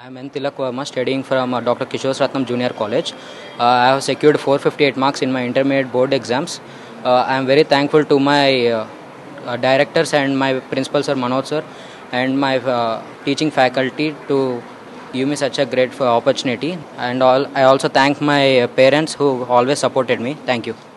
I am N. Tilak Verma, studying from Dr.Kiskore'S Ratnam Junior College. I have secured 458 marks in my intermediate board exams. I am very thankful to my directors and my principal sir Manoj sir and my teaching faculty to give me such a great opportunity. And I also thank my parents who always supported me. Thank you.